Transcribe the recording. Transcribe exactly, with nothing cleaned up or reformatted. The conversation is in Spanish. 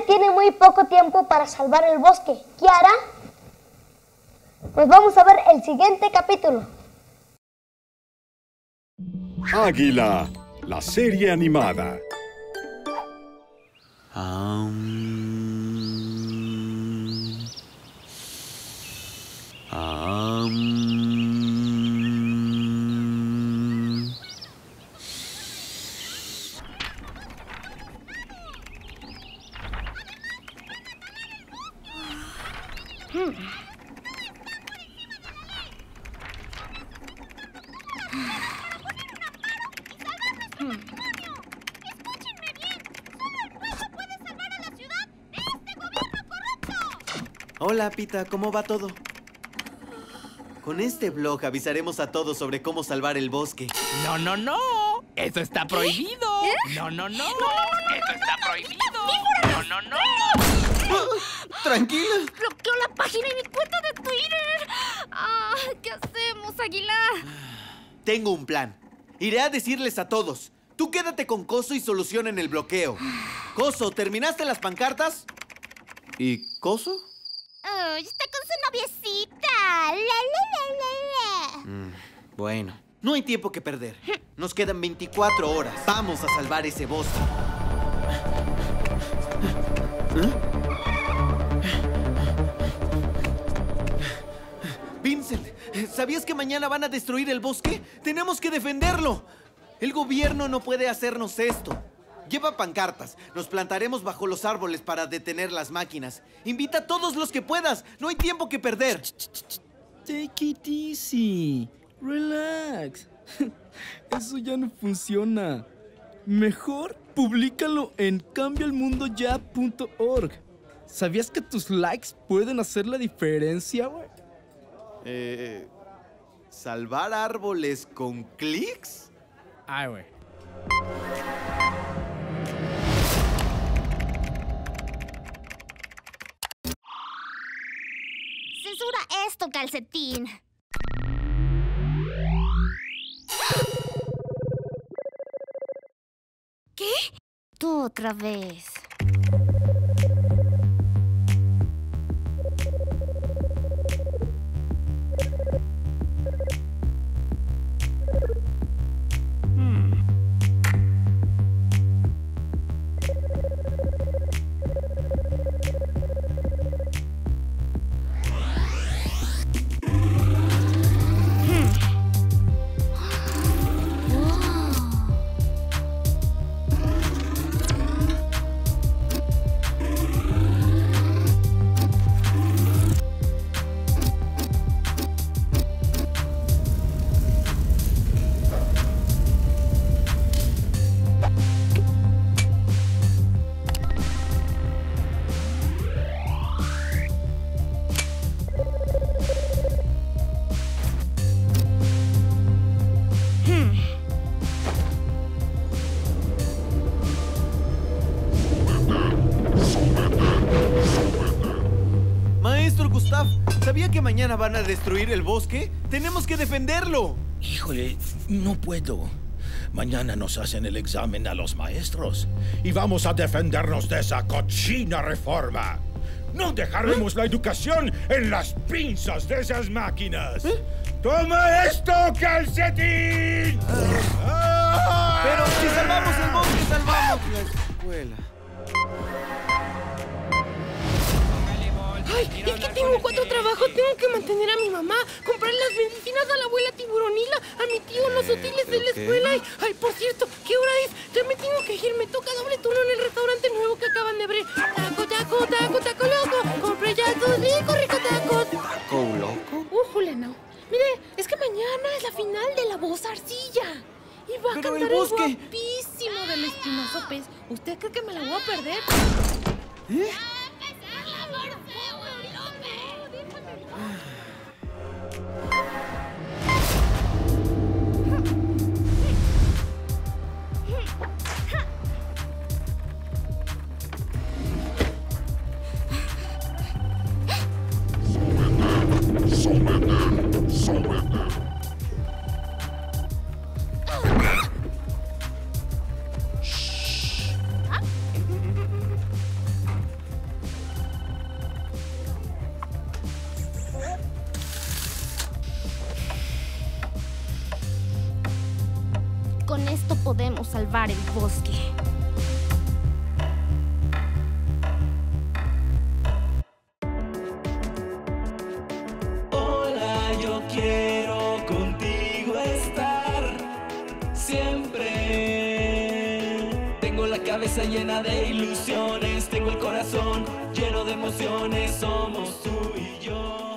Águila tiene muy poco tiempo para salvar el bosque. ¿Qué hará? Pues vamos a ver el siguiente capítulo. Águila, la serie animada. Um, um, Hmm. Hola, Pita, ¿cómo va todo? Con este blog avisaremos a todos sobre cómo salvar el bosque. ¡No, no, no! ¡Eso está prohibido! ¿Eh? ¡No, no, no! No, no, no, no. ¡Eso está prohibido! ¡Víboras! ¡No, no, no! Tranquila. Bloqueó la página y mi cuenta de Twitter. Ah, ¿qué hacemos, Águila? Tengo un plan. Iré a decirles a todos. Tú quédate con Coso y solucionen el bloqueo. Coso, ¿terminaste las pancartas? ¿Y Coso? Oh, está con su noviecita. La, la, la, la, la. Mm, bueno, no hay tiempo que perder. Nos quedan veinticuatro horas. Vamos a salvar ese bosque. ¿Eh? Vincent, ¿sabías que mañana van a destruir el bosque? ¡Tenemos que defenderlo! El gobierno no puede hacernos esto. Lleva pancartas. Nos plantaremos bajo los árboles para detener las máquinas. Invita a todos los que puedas. No hay tiempo que perder. Take it easy. Relax. Eso ya no funciona. Mejor públicalo en cambia el mundo ya punto org. ¿Sabías que tus likes pueden hacer la diferencia, güey? Eh, ¿Salvar árboles con clics? Ay, güey. Censura esto, calcetín. ¿Qué? Tú otra vez. ¿Sabía que mañana van a destruir el bosque? ¡Tenemos que defenderlo! Híjole, no puedo. Mañana nos hacen el examen a los maestros y vamos a defendernos de esa cochina reforma. No dejaremos la educación en las pinzas de esas máquinas. ¿Eh? ¡Toma esto, calcetín! Ah. Pero si salvamos el bosque, salvamos la escuela. Ay, es que tengo cuatro trabajos. Tengo que mantener a mi mamá, comprar las medicinas a la abuela Tiburonila, a mi tío los útiles de la escuela. Y, ay, por cierto, ¿qué hora es? Ya me tengo que ir. Me toca doble turno en el restaurante nuevo que acaban de abrir. Taco, taco, taco, taco loco. Compré ya dos ricos, ricos tacos. ¿Taco loco? Újule, no. Mire, es que mañana es la final de La Voz Arcilla. Y va a Pero cantar el el bosque guapísimo del Espinoso Pez. ¿Usted cree que me la voy a perder? ¿Eh? Con esto podemos salvar el bosque. Hola, yo quiero contigo estar siempre. Tengo la cabeza llena de ilusiones, tengo el corazón lleno de emociones, somos tú y yo.